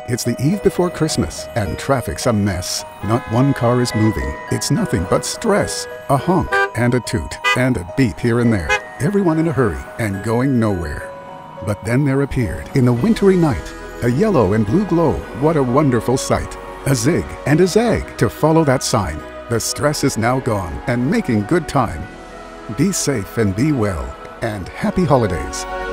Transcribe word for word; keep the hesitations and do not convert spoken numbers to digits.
It's the eve before Christmas, and traffic's a mess. Not one car is moving. It's nothing but stress. A honk, and a toot, and a beep here and there. Everyone in a hurry, and going nowhere. But then there appeared, in the wintry night, a yellow and blue glow. What a wonderful sight. A zig and a zag to follow that sign. The stress is now gone, and making good time. Be safe and be well, and happy holidays.